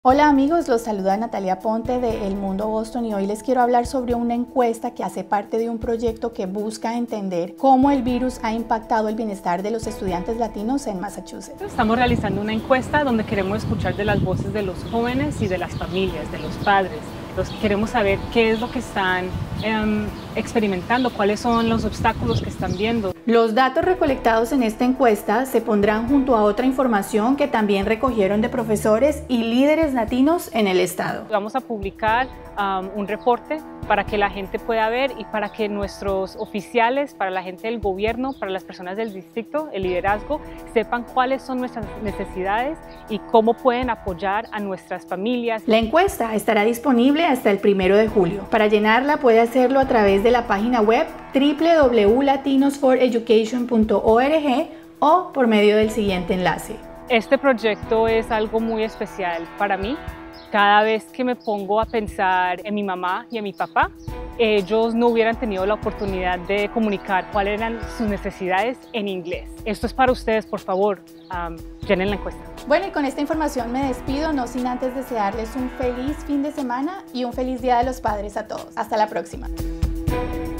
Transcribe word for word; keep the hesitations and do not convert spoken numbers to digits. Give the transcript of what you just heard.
Hola amigos, los saluda Natalia Ponte de El Mundo Boston y hoy les quiero hablar sobre una encuesta que hace parte de un proyecto que busca entender cómo el virus ha impactado el bienestar de los estudiantes latinos en Massachusetts. Estamos realizando una encuesta donde queremos escuchar de las voces de los jóvenes y de las familias, de los padres. Los queremos saber qué es lo que están eh, experimentando, cuáles son los obstáculos que están viendo. Los datos recolectados en esta encuesta se pondrán junto a otra información que también recogieron de profesores y líderes latinos en el estado. Vamos a publicar um, un reporte para que la gente pueda ver y para que nuestros oficiales, para la gente del gobierno, para las personas del distrito, el liderazgo, sepan cuáles son nuestras necesidades y cómo pueden apoyar a nuestras familias. La encuesta estará disponible hasta el primero de julio. Para llenarla puede hacerlo a través de la página web w w w punto latinos for education punto org o por medio del siguiente enlace. Este proyecto es algo muy especial para mí. Cada vez que me pongo a pensar en mi mamá y en mi papá, ellos no hubieran tenido la oportunidad de comunicar cuáles eran sus necesidades en inglés. Esto es para ustedes, por favor, um, llenen la encuesta. Bueno, y con esta información me despido, no sin antes desearles un feliz fin de semana y un feliz Día de los Padres a todos. Hasta la próxima.